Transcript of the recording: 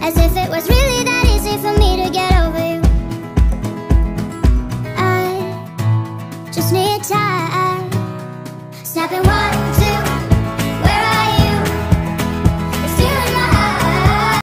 as if it was really that easy for me to get over you. I just need time, snapping one